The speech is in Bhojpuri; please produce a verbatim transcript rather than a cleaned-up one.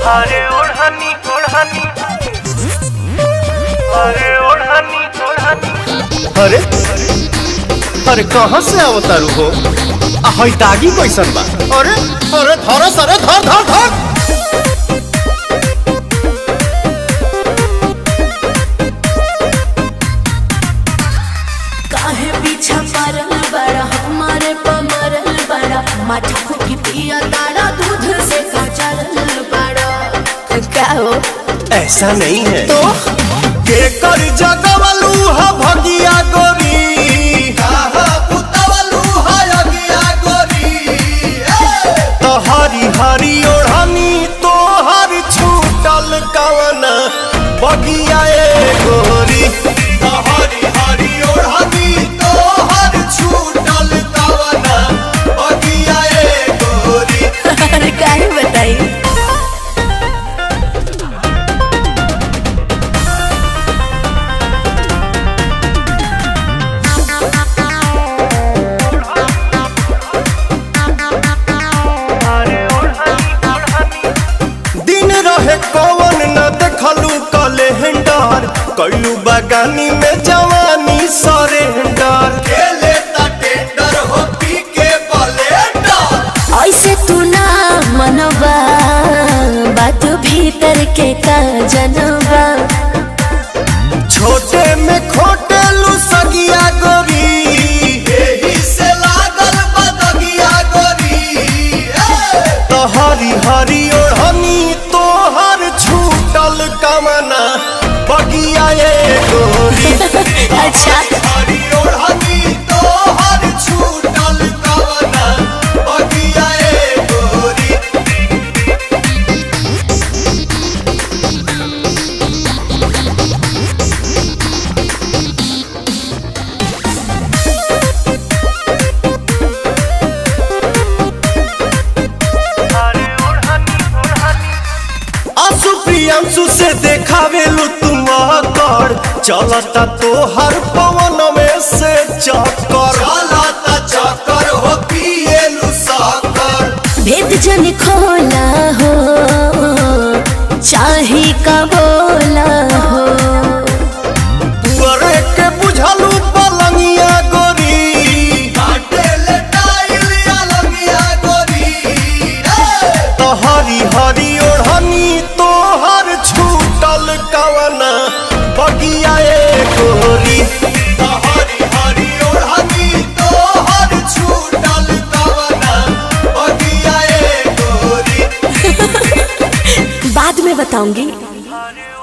अरे ओढ़नी ओढ़नी अरे ओढ़नी ओढ़नी अरे अरे कहाँ से अवतारू हो? हई दागी कैसन बा? अरे अरे धर सरे धर धर धर काहे पीछा परल बड़ा हमारे पमरल बड़ा मटकू की पिया दाड़ा दूध से काचरल बड़ा। क्या हो? ऐसा नहीं है तो के कर जगवलू हा भगिया गोरी काहा पुतवलू हा अगिया गोरी तो हरी हरी ओढ़नी तो हर छूटल कवना बगिया ए गोरी तो हरी हरी ओढ़नी तो हर छूटल कवना बगिया ए गोरी। अरे काहे बताई? कौन न देखलू कैलेंडर कैलू बगानी में जवानी सरेंडर खेले ता टेंडर हो पी के ब्लेंडर। ऐसे तू ना मनवा बात भीतर के का जनवा छोटे में खोटे लू सगिया गोरी एही से लागल बदगिया गोरी तो हरी हरी ओढ़नी छूटल कमना बगिया ए गोरी। अच्छा हरी ओढ़नी तो हर छूटल कमना बगिया ए गोरी। प्रियांशु से देखावेलू तुम कर चलता तो हर पवन में से चक्कर चलता चक्कर हो पिएलू साकर भेद जन खोला हो चाहे का बोला हो पुअरे के बुझलू पलंगिया गोरी काटे ले टाइल अलंगिया गोरी तो हरी हरी ओढ़नी तो हर छूटल कवना बगिया ए गोरी तो हरी हरी ओढ़नी तो हर छूटल कवना बगिया ए गोरी। बाद में बताऊंगी।